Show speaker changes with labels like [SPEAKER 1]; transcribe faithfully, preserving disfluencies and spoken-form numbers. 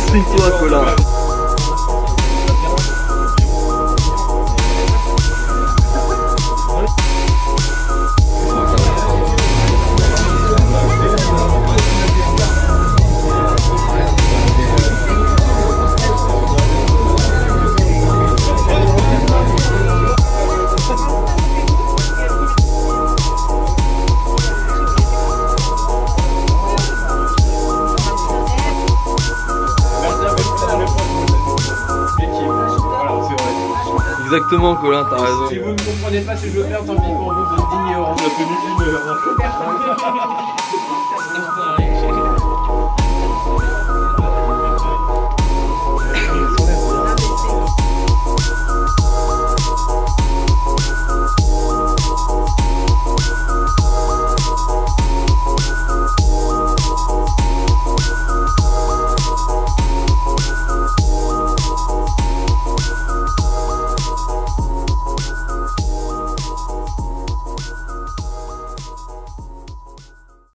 [SPEAKER 1] Exprime-toi, Colin. Exactement, Colin, t'as raison.
[SPEAKER 2] Si vous ne comprenez pas ce que je veux faire, tant pis pour vous, vous êtes dignes et orange. Ça fait une heure.